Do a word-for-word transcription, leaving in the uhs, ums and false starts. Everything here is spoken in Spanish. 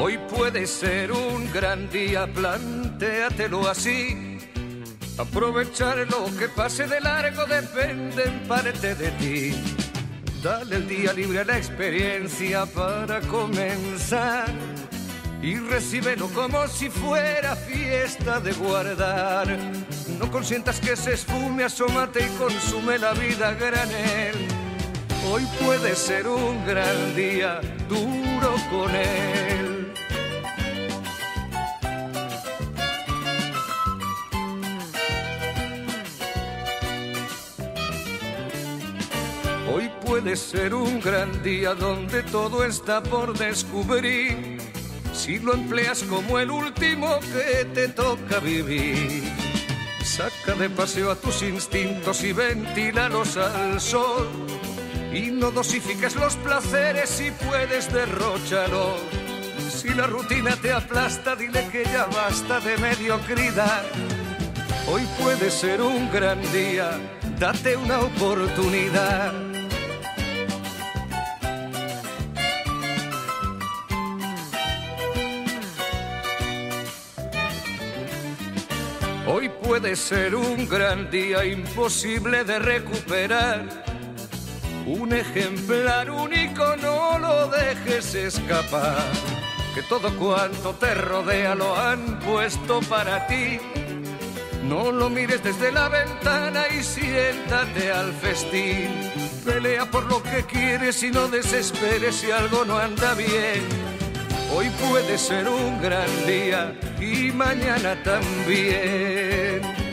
Hoy puede ser un gran día, plantéatelo así. Aprovechar lo que pase de largo depende en parte de ti. Dale el día libre a la experiencia para comenzar y recíbelo como si fuera fiesta de guardar. No consientas que se esfume, asómate y consume la vida a granel. Hoy puede ser un gran día, duro con él. Hoy puede ser un gran día donde todo está por descubrir, si lo empleas como el último que te toca vivir. Saca de paseo a tus instintos y ventílalos al sol, y no dosifiques los placeres si puedes derróchalos. Si la rutina te aplasta, dile que ya basta de mediocridad. Hoy puede ser un gran día, date una oportunidad. Hoy puede ser un gran día imposible de recuperar. Un ejemplar único, no lo dejes escapar. Que todo cuanto te rodea lo han puesto para ti. No lo mires desde la ventana y siéntate al festín. Pelea por lo que quieres y no desesperes si algo no anda bien. Hoy puede ser un gran día y mañana también.